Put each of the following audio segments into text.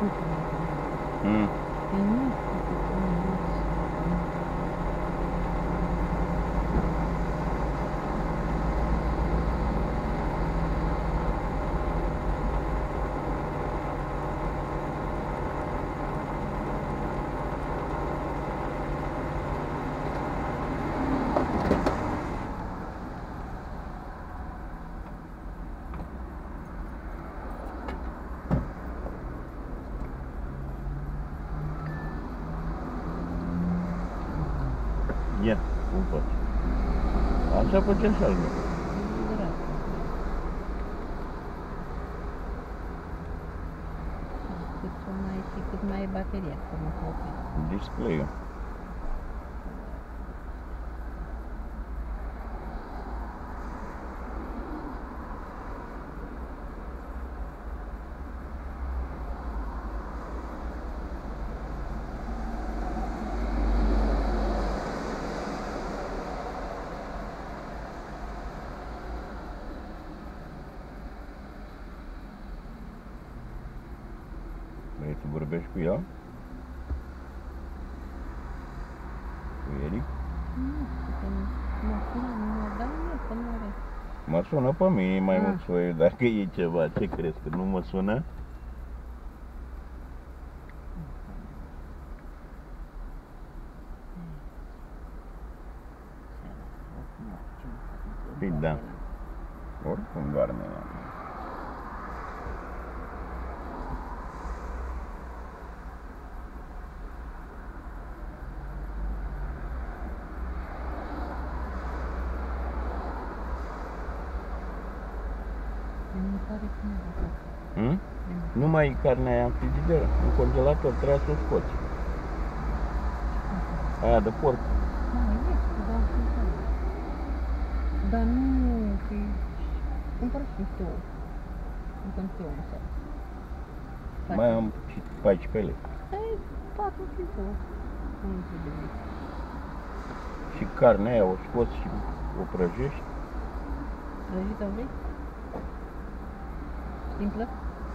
Mm. Ia, cum faci? Așa facem și al meu. Cât mai e bateria, să mă copie. Display-ul. Vrei să vorbești cu ea? Cu Eric? Nu știu, mă sună, mă dau mie, că nu are. Mă sună pe mine mai mult soiul, dacă e ceva, ce crezi, că nu mă sună? Păi da, oricum doarme ea. Numai carnea aia în frigider, în congelator, trebuia să o scoți. Aia de porc. Dar nu, că cumpăr și niște ouă. Cumpăr niște ouă, așa. Mai am și 14 lei. Ei, 4 și ouă. Nu trebuie. Și carnea aia o scoți și o prăjești. Prăjită vrei? Simplă?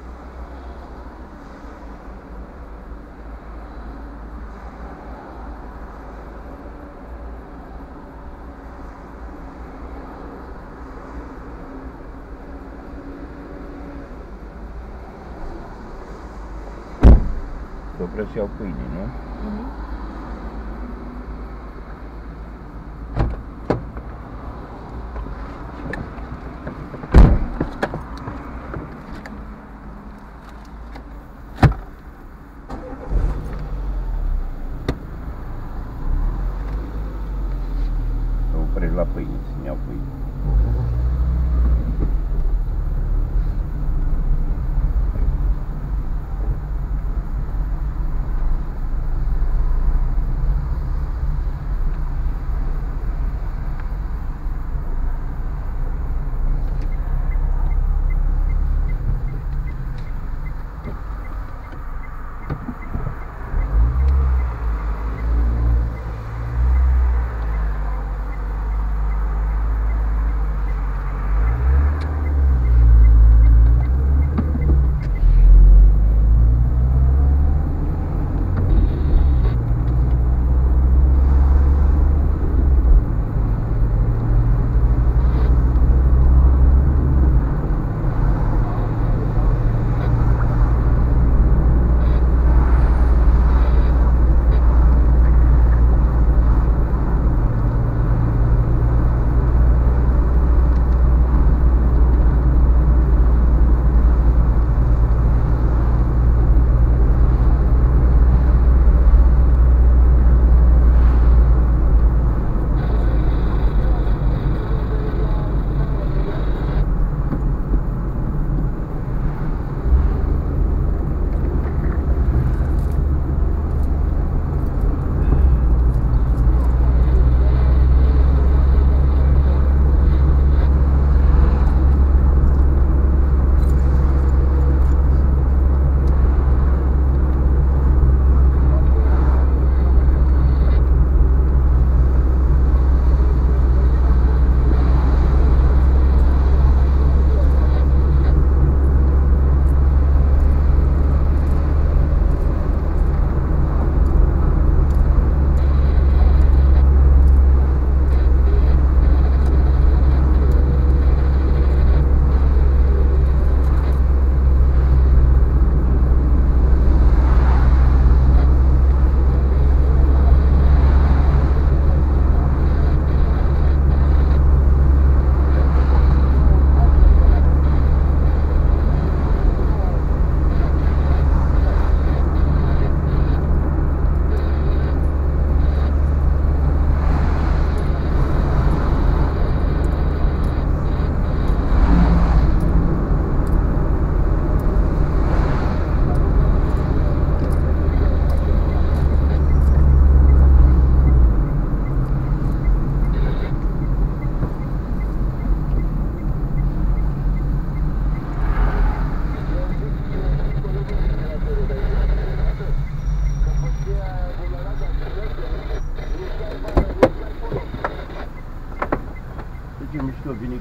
Să vreau să iau pâine, nu? Să opresc la pâine, să-mi iau pâine.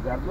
Gardul?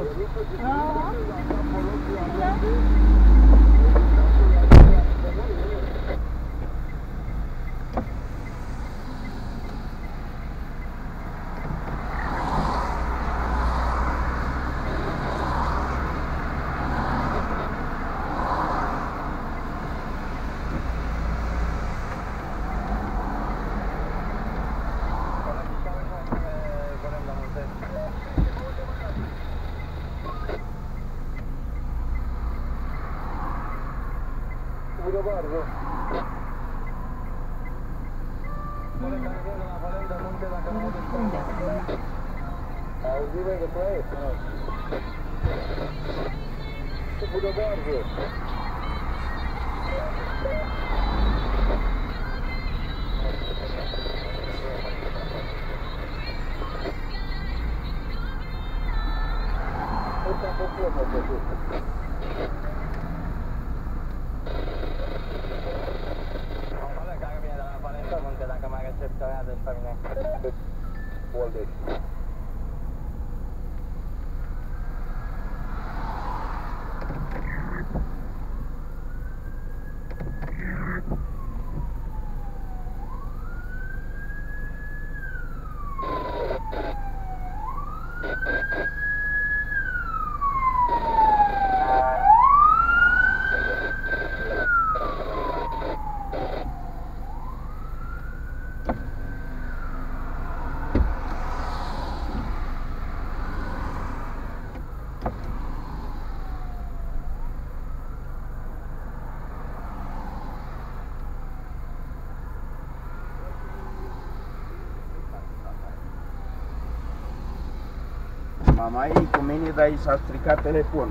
Mama e cu mine, dar i s-a stricat telefonul.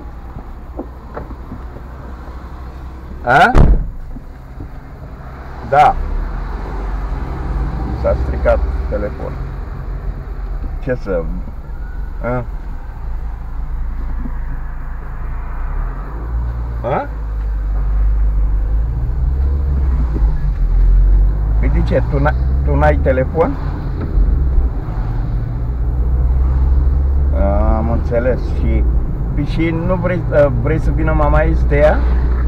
A? Da. I s-a stricat telefonul. Ce să... A? A? Păi de ce? Tu n-ai telefon? Am înțeles. Și nu vrei să vină mama ei să te ia?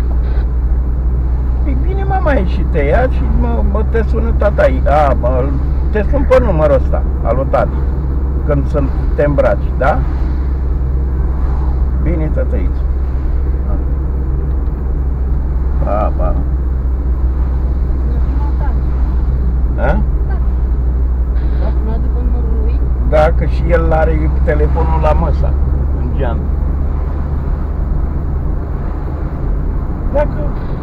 Păi bine, mama ei și te ia și te sună tata ei. Te sun pe numărul ăsta, al lui tati, când te îmbraci, da? Bine, tătăiță. Pa, pa. Da? Da, că și el are telefonul la măsa, în geam. Dacă